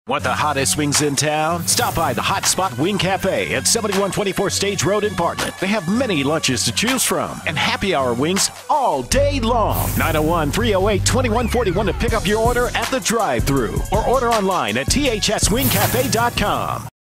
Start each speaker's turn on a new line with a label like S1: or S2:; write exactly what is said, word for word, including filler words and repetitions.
S1: Want the hottest wings in town? Stop by the Hot Spot Wing Cafe at seventy-one twenty-four Stage Road in Bartlett. They have many lunches to choose from and happy hour wings all day long. nine oh one, three oh eight, two one four one to pick up your order at the drive-thru or order online at t h s wing cafe dot com.